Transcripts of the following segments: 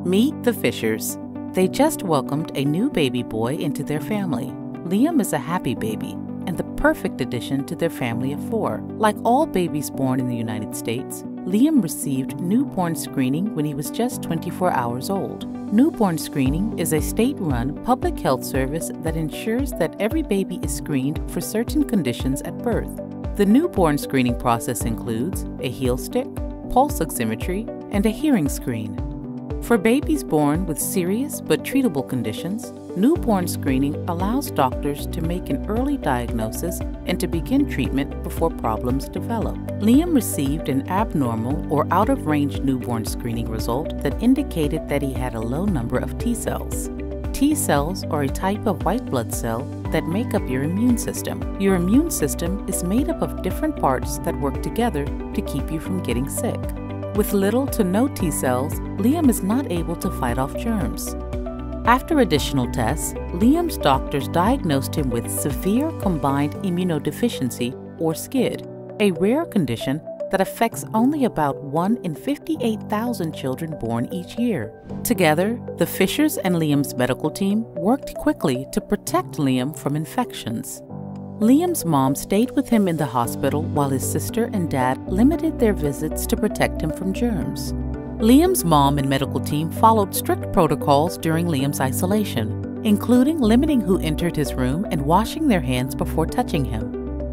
Meet the Fishers. They just welcomed a new baby boy into their family. Liam is a happy baby and the perfect addition to their family of 4. Like all babies born in the United States, Liam received newborn screening when he was just 24 hours old. Newborn screening is a state-run public health service that ensures that every baby is screened for certain conditions at birth. The newborn screening process includes a heel stick, pulse oximetry, and a hearing screen. For babies born with serious but treatable conditions, newborn screening allows doctors to make an early diagnosis and to begin treatment before problems develop. Liam received an abnormal or out-of-range newborn screening result that indicated that he had a low number of T cells. T cells are a type of white blood cell that make up your immune system. Your immune system is made up of different parts that work together to keep you from getting sick. With little to no T cells, Liam is not able to fight off germs. After additional tests, Liam's doctors diagnosed him with severe combined immunodeficiency, or SCID, a rare condition that affects only about 1 in 58,000 children born each year. Together, the Fishers and Liam's medical team worked quickly to protect Liam from infections. Liam's mom stayed with him in the hospital while his sister and dad limited their visits to protect him from germs. Liam's mom and medical team followed strict protocols during Liam's isolation, including limiting who entered his room and washing their hands before touching him.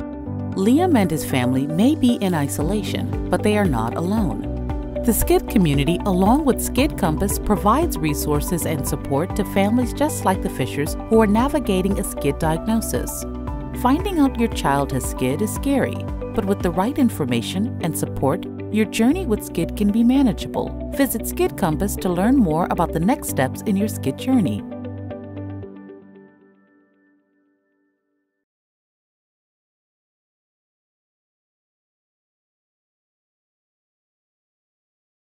Liam and his family may be in isolation, but they are not alone. The SCID community, along with SCID Compass, provides resources and support to families just like the Fishers who are navigating a SCID diagnosis. Finding out your child has SCID is scary, but with the right information and support, your journey with SCID can be manageable. Visit SCID Compass to learn more about the next steps in your SCID journey.